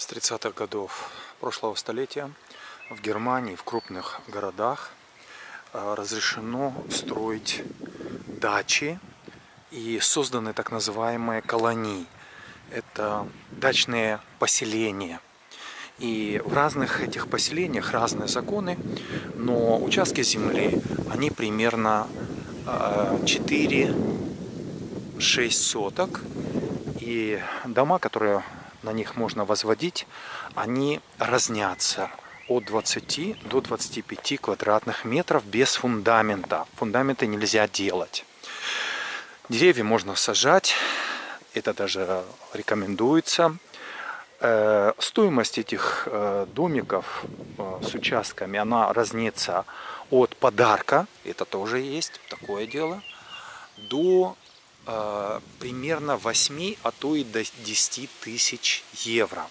С 30-х годов прошлого столетия в Германии, в крупных городах разрешено строить дачи и созданы так называемые колонии. Это дачные поселения. И в разных этих поселениях разные законы, но участки земли, они примерно 4-6 соток. И дома, которые на них можно возводить, они разнятся от 20 до 25 квадратных метров без фундамента. Фундаменты нельзя делать. Деревья можно сажать, это даже рекомендуется. Стоимость этих домиков с участками, она разнится от подарка, это тоже есть, такое дело, до примерно 8, а то и до 10 тысяч евро.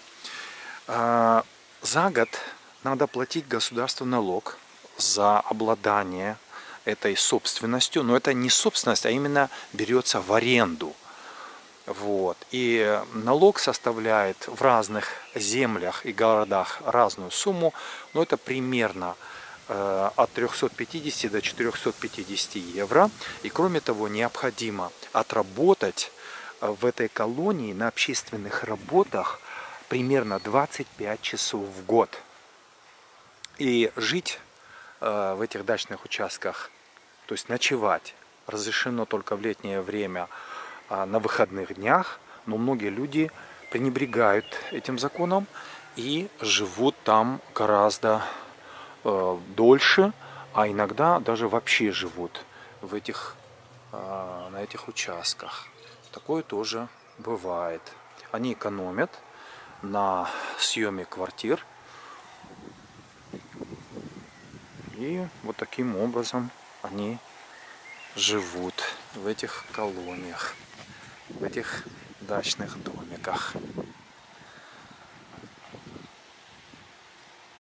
За год надо платить государству налог за обладание этой собственностью, но это не собственность, а именно берется в аренду. Вот. И налог составляет в разных землях и городах разную сумму, но это примерно от 350 до 450 евро. И кроме того, необходимо отработать в этой колонии на общественных работах примерно 25 часов в год. И жить в этих дачных участках, то есть ночевать, разрешено только в летнее время на выходных днях, но многие люди пренебрегают этим законом и живут там гораздо дольше, а иногда даже вообще живут в на этих участках. Такое тоже бывает. Они экономят на съеме квартир. И вот таким образом они живут в этих колониях, в этих дачных домиках.